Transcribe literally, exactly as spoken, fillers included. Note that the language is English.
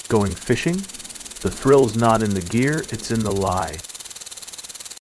Going fishing? The thrill's not in the gear, it's in the lie.